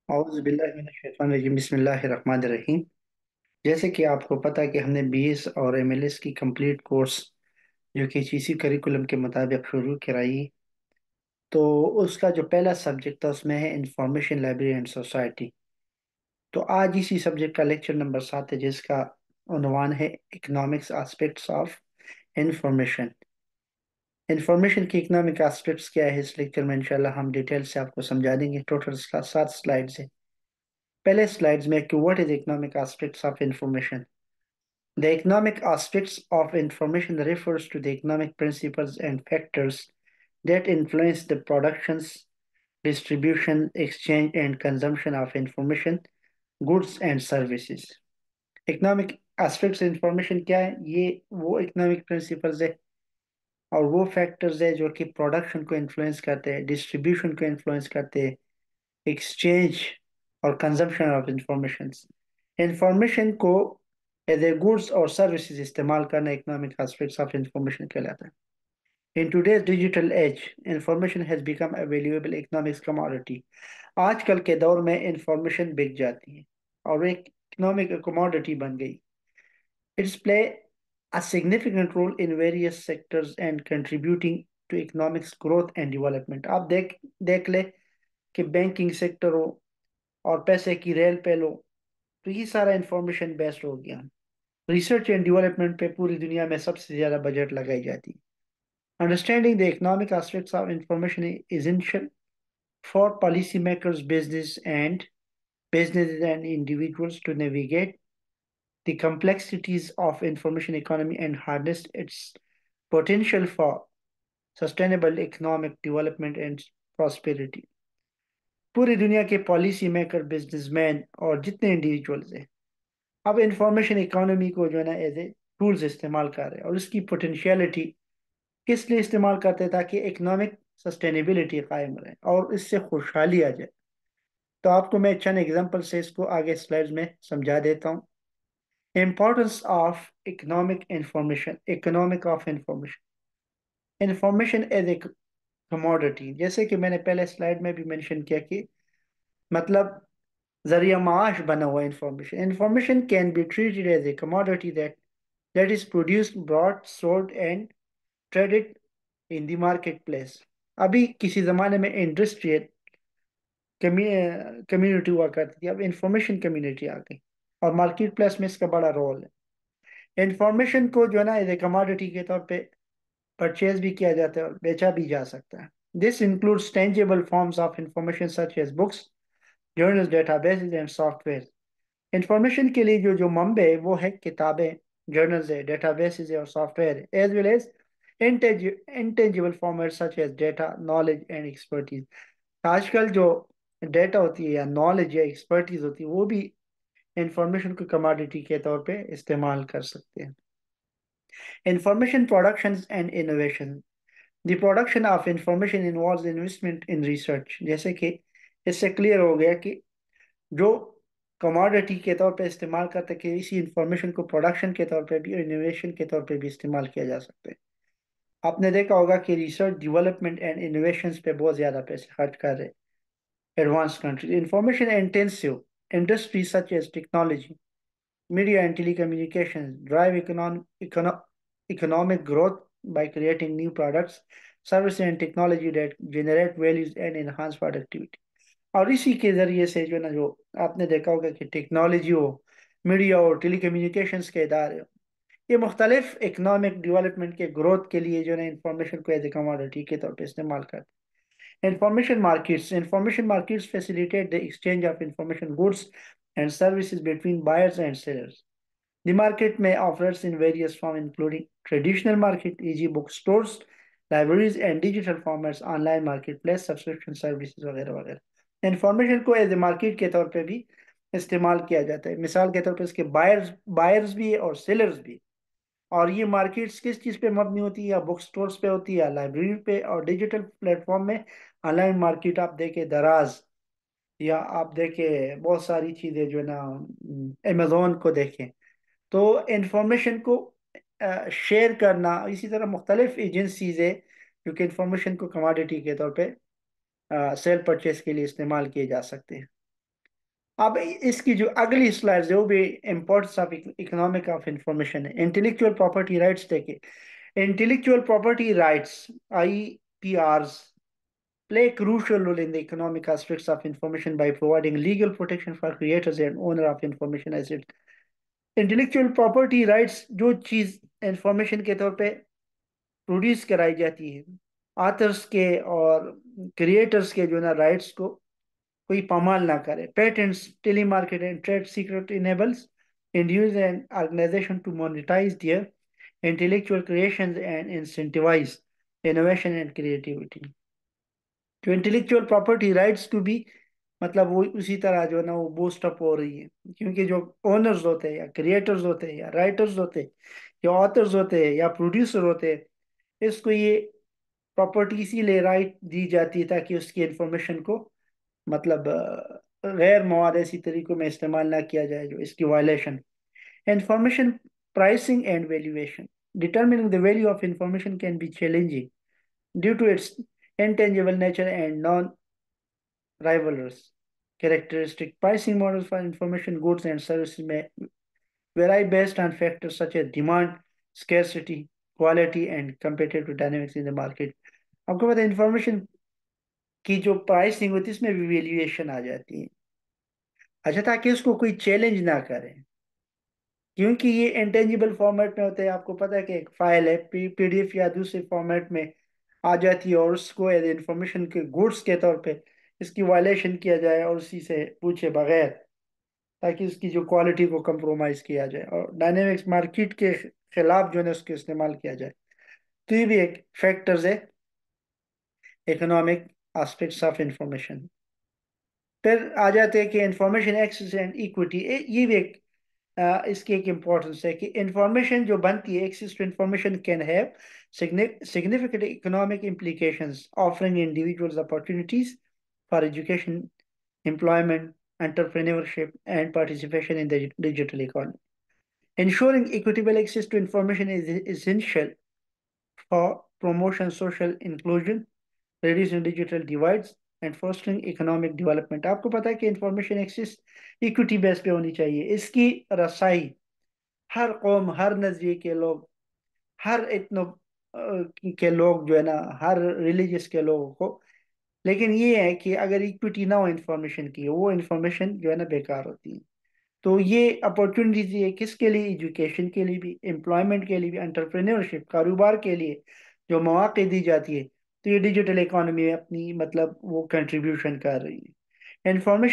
औज़ु बिल्लाहि मिनश शैतानिर रजीम बिस्मिल्लाहिर रहमानिर रहीम। जैसे कि आपको पता है कि हमने बीएस और एमएलएस की कंप्लीट कोर्स जो कि इसी करिकुलम के मुताबिक शुरू कराई। तो उसका जो पहला सब्जेक्ट था उसमें है इंफॉर्मेशन लाइब्रेरी एंड सोसाइटी। तो आज इसी सब्जेक्ट का लेक्चर नंबर 7 है, जिसका उन्वान है economics aspects of information. Information की इकोनॉमिक एस्पेक्ट्स क्या है, इस लेक्चर में इंशाल्लाह हम डिटेल से आपको समझा देंगे। टोटल इसका 7 स्लाइड्स है। पहले स्लाइड्स में कि what is economic aspects of information. The economic aspects of information refers to the economic principles and factors that influence the productions, distribution, exchange, and consumption of information, goods and services. Economic aspects information क्या है? ये वो economic principles है और वो factors है जो कि production को influence करते हैं, distribution को influence करते हैं, exchange और consumption of information। Information को एज ए गुड्स और सर्विसेज इस्तेमाल करना इकोनॉमिक एस्पेक्ट्स ऑफ इंफॉर्मेशन कहलाता है। In today's digital age information has become a valuable economics commodity. आजकल के दौर में इंफॉर्मेशन बिक जाती है और एक इकोनॉमिक कमोडिटी बन गई। It's play a significant role in various sectors and contributing to economics growth and development. आप देख ले कि बैंकिंग सेक्टर हो और पैसे की रेल पे लो, तो ये सारा इंफॉर्मेशन बेस्ड हो गया। रिसर्च एंड डेवलपमेंट पे पूरी दुनिया में सबसे ज्यादा बजट लगाई जाती है। Understanding the economic aspects of information is essential for policy makers, businesses and individuals to navigate the complexities of information economy and harness its potential for sustainable economic development and prosperity। पूरी दुनिया के policy maker, businessman और जितने individuals हैं, अब information economy को जो है ना एज ए टूल्स इस्तेमाल कर रहे हैं। और इसकी पोटेंशियलिटी किस लिए इस्तेमाल करते हैं? ताकि इकोनॉमिक सस्टेनेबिलिटी कायम रहे और इससे खुशहाली आ जाए। तो आपको मैं चंद एग्जांपल से इसको आगे स्लाइड्स में समझा देता हूँ। Importance of economic of information. Information as a commodity, जैसे कि मैंने पहले स्लाइड में भी मेंशन किया कि मतलब जरिया माश बना हुआ information. Information can be treated as a commodity that is produced, brought, sold and traded in the market place. अभी किसी जमाने में इंडस्ट्रियल कम्युनिटी हुआ करती थी, अब इंफॉर्मेशन कम्युनिटी आ गई और मार्केट प्लेस में इसका बड़ा रोल है। इंफॉर्मेशन को जो है ना एज ए कमोडिटी के तौर पे परचेज भी किया जाता है और बेचा भी जा सकता है। This includes tangible forms of information such as books, journals, databases and software. Information के लिए जो जो मंबे है वो है किताबें, जर्नल्स है, डेटाबेसेस है और सॉफ्टवेयर है, as well as intangible format such as data, knowledge and expertise. आजकल जो डेटा होती है या नॉलेज या एक्सपर्टीज होती है, वो भी इंफॉर्मेशन को कमोडिटी के तौर पे इस्तेमाल कर सकते हैं। Information production and innovation. The production of information involves investment in research. जैसे कि इससे क्लियर हो गया कि जो कमोडिटी के तौर पे इस्तेमाल करते हैं, कि इसी इंफॉर्मेशन को प्रोडक्शन के तौर पे भी और इनोवेशन के तौर पे भी इस्तेमाल किया जा सकता है। आपने देखा होगा कि रिसर्च, डेवलपमेंट एंड इनोवेशन पे बहुत ज्यादा पैसे खर्च कर रहे हैं advanced countries. Information intensive industries such as technology, media, and telecommunications drive economic growth by creating new products, services, and technology that generate values and enhance productivity। और इसी के जरिए से जो है ना, जो आपने देखा होगा कि टेक्नोलॉजी हो, मीडिया हो, टेलीकम्युनिकेशंस के इदारे हो, ये मुख्तलिफ इकोनॉमिक डेवलपमेंट के ग्रोथ के लिए जो है ना इंफॉर्मेशन को एज ए कमोडिटी के तौर पर इस्तेमाल करते हैं। Information markets. Information markets facilitate the exchange of information, goods, and services between buyers and sellers. The market may offers in various forms, including traditional market, e.g. bookstores, libraries, and digital formats, online marketplace, subscription services वगैरह वगैरह। Information को as ए market के तौर पे भी इस्तेमाल किया जाता है। मिसाल के तौर पे इसके बायर्स बायर्स भी है और सेलर्स भी। और ये मार्केट्स किस चीज़ पे मबनी होती है? या बुक स्टोर्स पे होती है, या लाइब्रेरी पे, और डिजिटल प्लेटफॉर्म में ऑनलाइन मार्केट आप देखे दराज, या आप देखे बहुत सारी चीज़ें जो है ना अमेजोन को देखें। तो इंफॉर्मेशन को शेयर करना, इसी तरह मुख्तलिफ एजेंसीज है जो कि इंफॉर्मेशन को कमोडिटी के तौर पे सेल परचेज के लिए इस्तेमाल किए जा सकते हैं। अब इसकी जो अगली स्लाइड है वो भी importance of economic of information है। इंटेलेक्चुअल प्रॉपर्टी राइट्स देखिए, intellectual property rights IPRs play a crucial role in the economic aspects of information by providing legal protection for creators and owner of information assets. Intellectual property rights जो चीज information के तौर पे produce कराई जाती है, authors के और क्रिएटर्स के जो ना राइट्स को कोई पामाल ना करे। Patents, telemarket and trade secret enables individual and organization to monetize their intellectual creations and incentivize innovation and creativity। जो इंटेलेक्चुअल प्रॉपर्टी राइट्स को भी मतलब वो उसी तरह जो है ना वो बूस्ट अप हो रही है, क्योंकि जो ओनर्स होते हैं या क्रिएटर्स होते हैं या राइटर्स होते हैं या ऑथर्स होते हैं या प्रोड्यूसर होते हैं, इसको ये प्रॉपर्टी इसीलिए राइट दी जाती है ताकि उसकी इंफॉर्मेशन को मतलब गैर मवाद तरीकों में इस्तेमाल ना किया जाए जो इसकी वायलेशन। Information pricing and valuation. Determining the value of information can be challenging due to its intangible nature and non-rivalrous characteristic. Pricing models for information goods and services may vary based on factors such as demand, scarcity, quality, and competitive dynamics in the market. आपको पता है information की जो pricing होती है इसमें भी वेल्यूएशन आ जाती है। अच्छा, ताकि उसको कोई चैलेंज ना करे, क्योंकि ये इंटेंजिबल फॉर्मेट में होते हैं। आपको पता है कि एक फाइल है पीडीएफ या दूसरे फॉर्मेट में आ जाती है और उसको एज इंफॉर्मेशन के गुड्स के तौर पे इसकी वायलेशन किया जाए और उसी से पूछे बगैर, ताकि उसकी जो क्वालिटी को कंप्रोमाइज किया जाए और डायनेमिक्स मार्केट के खिलाफ जो है उसको इस्तेमाल किया जाए। तो ये भी एक फैक्टर्स है इकोनॉमिक एस्पेक्ट्स ऑफ इंफॉर्मेशन। फिर आ जाते हैं कि इंफॉर्मेशन एक्सेस एंड इक्विटी, ये भी एक इसकी एक इम्पोर्टेंस है कि इंफॉर्मेशन जो बनती है, access to information can have significant economic implications, offering individuals opportunities for education, employment, entrepreneurship, and participation in the digital economy. Ensuring equitable access to information is essential for promotion social inclusion, reducing digital divides, and fostering economic development। आपको पता है कि information access equity base पे होनी चाहिए। इसकी रसाई हर कौम, हर नस्ल के लोग, हर इतनो के लोग जो है ना, हर रिलीजियस के लोगों को। लेकिन ये है कि अगर इक्विटी ना हो इंफॉर्मेशन की, वो इंफॉर्मेशन जो है ना बेकार होती है। तो ये अपॉर्चुनिटीज ये किसके लिए, एजुकेशन के लिए भी, एम्प्लॉयमेंट के लिए भी, एंटरप्रेन्योरशिप कारोबार के लिए जो मौके दी जाती है, तो ये डिजिटल इकोनॉमी में अपनी मतलब वो कंट्रीब्यूशन कर रही है।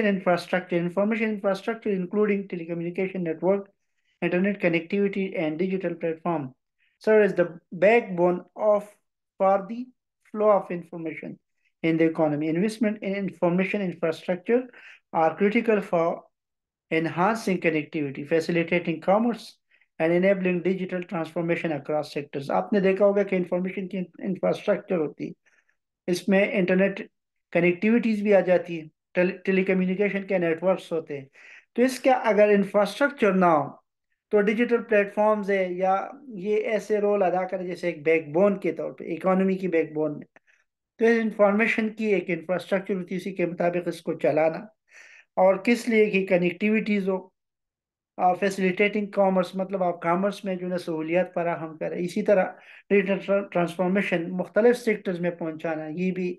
Information infrastructure including telecommunication network, internet connectivity, and digital platform serve as the backbone of for the flow of information in the economy. Investment in information infrastructure are critical for enhancing connectivity, facilitating commerce, and enabling digital transformation across sectors। आपने देखा होगा कि information की infrastructure होती है, इसमें internet connectivities भी आ जाती है, टेलीकम्युनिकेशन के नेटवर्क्स होते हैं। तो इसका अगर इंफ्रास्ट्रक्चर ना हो तो डिजिटल प्लेटफॉर्म्स है या ये ऐसे रोल अदा करे जैसे एक बैकबोन के तौर पे, इकोनॉमी की बैकबोन में। तो इंफॉर्मेशन की एक इंफ्रास्ट्रक्चर होती है, इसी के मुताबिक इसको चलाना। और किस लिए कि कनेक्टिविटीज हो, फैसिलिटेटिंग कॉमर्स, मतलब आप कॉमर्स में जो है सहूलियात फराहम करें। इसी तरह डिजिटल ट्रांसफॉर्मेशन मुख्तलिफ सेक्टर्स में पहुंचाना, ये भी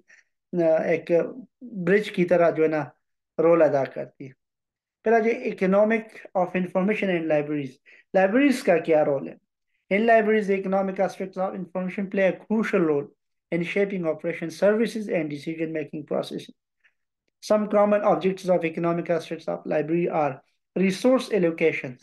एक ब्रिज की तरह जो है ना रोल अदा करती है। फिर आज economic of information and libraries. Libraries का क्या रोल है? In libraries economic aspects of information play a crucial role in shaping operation services and decision making processes. Some common objectives of economic aspects of library are resource allocations।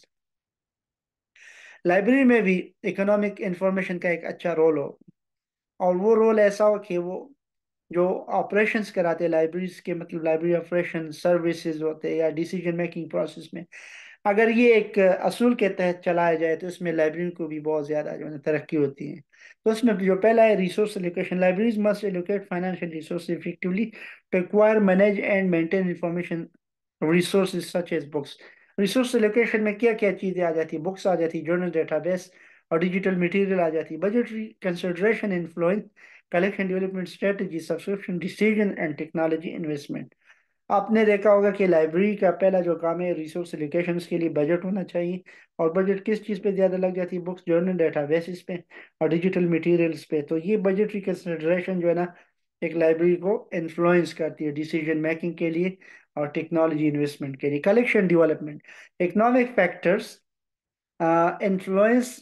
Library में भी economic information का एक अच्छा role हो, और वो role ऐसा हो कि वो जो ऑपरेशंस कराते हैं लाइब्रेरीज के, मतलब लाइब्रेरी ऑपरेशन सर्विसेज होते हैं या डिसीजन मेकिंग प्रोसेस में, अगर ये एक असूल के तहत चलाया जाए तो इसमें लाइब्रेरी को भी बहुत ज़्यादा जो है तरक्की होती है। तो उसमें जो पहला है resource allocation. Libraries must allocate financial resource effectively to acquire, manage and maintain information resources such as books. Resource allocation में क्या क्या चीज़ें आ जाती है? बुक्स आ जाती है, जर्नल, डेटाबेस और डिजिटल मटेरियल आ जाती है। Budgetary consideration influence collection development strategy, subscription decision and technology investment. आपने देखा होगा कि लाइब्रेरी का पहला जो काम है, रिसोर्स एलोकेशंस के लिए बजट होना चाहिए। और बजट किस चीज़ पे ज़्यादा लग जाती है? बुक्स, जर्नल, डेटाबेसिस पे और डिजिटल मटेरियल्स पे। तो ये बजटरी कंसिडरेशन जो है ना, एक लाइब्रेरी को इन्फ्लुएंस करती है डिसीजन मेकिंग के लिए और टेक्नोलॉजी इन्वेस्टमेंट के लिए। Collection development, economic factors influence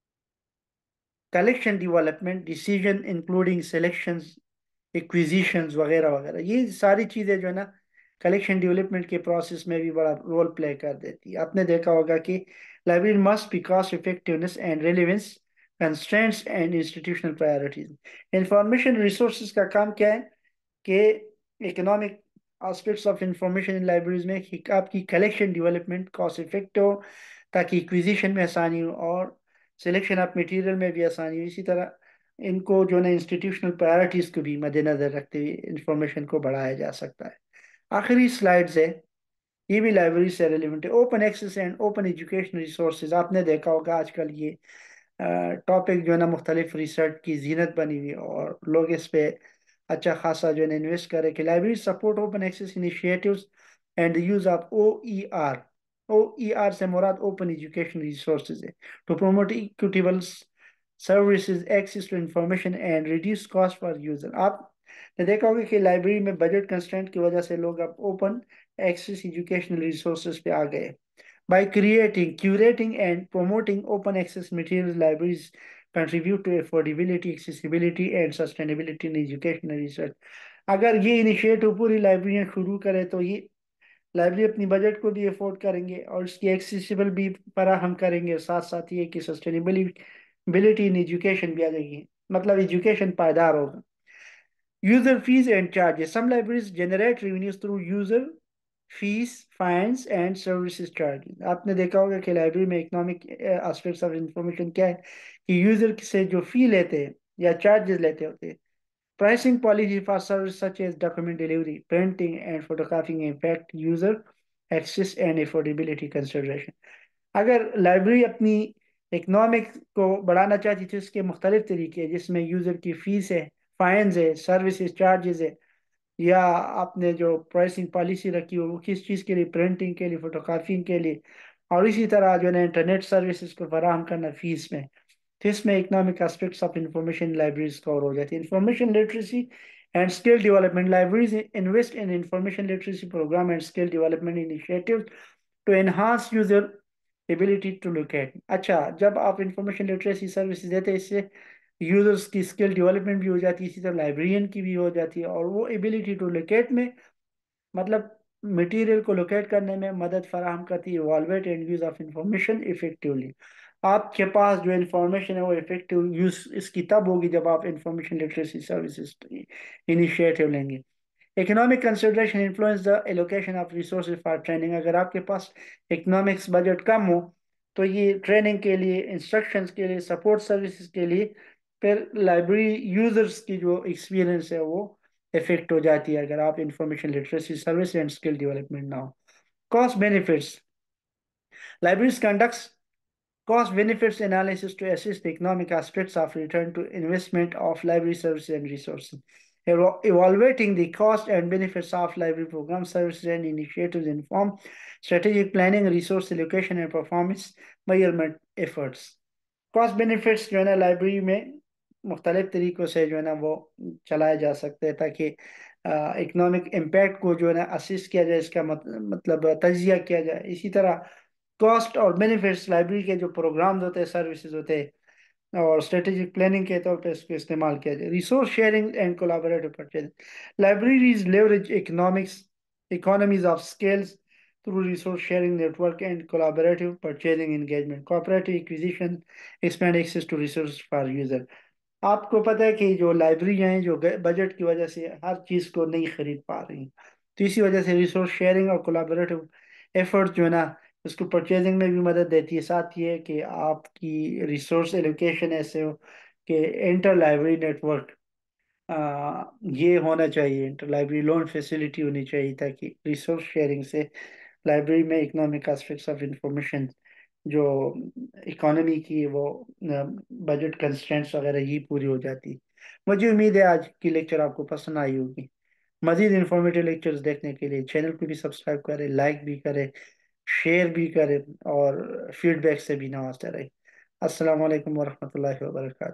collection development decision, including selections, acquisitions वगैरह वगैरह। ये सारी चीज़ें जो है ना, कलेक्शन डेवलपमेंट के प्रोसेस में भी बड़ा रोल प्ले कर देती है। आपने देखा होगा कि library must be cost effectiveness and relevance, constraints and institutional priorities. Information resources का काम क्या है कि economic aspects of information in libraries में कि आपकी कलेक्शन डेवलपमेंट कॉस्ट इफेक्टिव हो, ताकि एक्विजिशन में आसानी हो और सिलेक्शन ऑफ मटेरियल में भी आसानी हो। इसी तरह इनको जो है ना, इंस्टीट्यूशनल प्रायोरिटीज को भी मद्देनजर रखते हुए इंफॉर्मेशन को बढ़ाया जा सकता है। आखिरी स्लाइड्स है, ये भी लाइब्रेरी से रिलेवेंट है। Open access and open education resources. आपने देखा होगा आजकल ये टॉपिक जो है ना, मुख्तलिफ रिसर्च की जीनत बनी हुई है और लोग इस पे अच्छा खासा जो है ना इन्वेस्ट करें कि library support open access initiatives and the use of OER। OER से मुराद ओपन एजुकेशन रिसोर्सेज है, to promote equitable services, access to information and reduce cost for user. आपने देखा होगा कि लाइब्रेरी में बजट कंस्ट्रेंट की वजह से लोग अब ओपन एक्सेस एजुकेशनल रिसोर्सेज पे आ गए। By creating, curating, and promoting open access materials, libraries contribute to affordability, accessibility, and sustainability in educational research. अगर ये इनिशिएटिव पूरी लाइब्रेरियां शुरू करें तो ये लाइब्रेरी अपनी बजट को भी अफोर्ड करेंगे और इसकी एक्सेसिबल भी फराहम करेंगे। साथ साथ ये कि सस्टेनेबिलिटी इन एजुकेशन भी आ जाएगी, मतलब एजुकेशन पायदार होगा। User fees and charges. Some libraries generate revenues through user fees, fines and services charges. आपने देखा होगा कि लाइब्रेरी में इकोनॉमिक एस्पेक्ट्स ऑफ इंफॉर्मेशन क्या है कि यूजर से जो फी लेते हैं या चार्जेस लेते होते हैं। Pricing policy for services such as document delivery, printing and photocopying impact user access and affordability consideration. अगर लाइब्रेरी अपनी इकोनॉमिक को बढ़ाना चाहती थी, उसके मुख्तलिफ तरीके हैं, जिसमें यूज़र की फीस है, फाइन्स है, सर्विसेज चार्जेस है, या आपने जो प्राइसिंग पॉलिसी रखी हो वो किस चीज़ के लिए, प्रिंटिंग के लिए, फोटोकॉपिंग के लिए, और इसी तरह जो है ना इंटरनेट सर्विसेज को फराहम करना फीस में। तो इसमें economic aspects of information libraries cover हो जाती है। Information literacy and skill development. Libraries invest in information literacy program and skill development initiative to enhance user ability to locate. अच्छा, जब आप इंफॉर्मेशन लिटरेसी सर्विसेज देते हैं, इससे यूजर्स की स्किल डेवलपमेंट भी हो जाती है, इसी तरह लाइब्रेरियन की भी हो जाती है, और वो एबिलिटी टू लोकेट में मतलब मटेरियल को लोकेट करने में मदद फराहम करती है। Evaluate and use of information effectively. आपके पास जो इंफॉर्मेशन है वो इफेक्टिव यूज इसकी तब होगी जब आप इंफॉर्मेशन लिटरेसी सर्विसेज इनिशिएटिव लेंगे। Economic consideration influence the allocation of resources for training. अगर आपके पास इकोनॉमिक्स बजट कम हो तो ये ट्रेनिंग के लिए, इंस्ट्रक्शंस के लिए, सपोर्ट सर्विसेज के लिए, फिर लाइब्रेरी यूजर्स की जो एक्सपीरियंस है वो इफेक्ट हो जाती है, अगर आप information literacy service and skill development ना हो। Cost benefits. Libraries conducts cost benefits analysis to assess the economic aspects of return to investment of library services and resources. Evaluating the cost and benefits of library program services and initiatives inform strategic planning, resource allocation, and performance measurement efforts. Cost benefits जो है ना library में मुख्तलिफ तरीक़ों से जो है ना वो चलाए जा सकते हैं, ताकि इकोनॉमिक इम्पैक्ट को जो है ना असिस किया जाए, इसका मतलब तजिया किया जाए। इसी तरह कॉस्ट और बेनिफिट्स लाइब्रेरी के जो प्रोग्राम्स होते हैं, सर्विसेज होते हैं, और स्ट्रेटेजिक प्लानिंग के तौर पे इसको इस्तेमाल किया जाए। Resource sharing and collaborative purchase. Libraries leverage economies of scales through resource sharing network and collaborative purchasing engagement, cooperative acquisition, expand access to resources for user। आपको पता है कि जो लाइब्रेरियां हैं जो बजट की वजह से हर चीज़ को नहीं खरीद पा रही, तो इसी वजह से रिसोर्स शेयरिंग और कोलाबोरेटिव एफर्ट जो है ना, उसको परचेजिंग में भी मदद देती है। साथ ये कि आपकी रिसोर्स एलोकेशन ऐसे हो कि इंटर लाइब्रेरी नेटवर्क ये होना चाहिए, इंटर लाइब्रेरी लोन फैसिलिटी होनी चाहिए, ताकि रिसोर्स शेयरिंग से लाइब्रेरी में इकोनॉमिक एस्पेक्ट्स ऑफ इंफॉर्मेशन जो इकोनॉमी की वो बजट कंस्ट्रेंट्स वगैरह ही पूरी हो जाती। मुझे उम्मीद है आज की लेक्चर आपको पसंद आई होगी। मजीद इंफॉर्मेटिव लेक्चर्स देखने के लिए चैनल को भी सब्सक्राइब करें, लाइक भी करें, शेयर भी करें और फीडबैक से भी नवाजते रहे। अस्सलाम वालेकुम वरहमतुल्लाहि वबरकातुहू।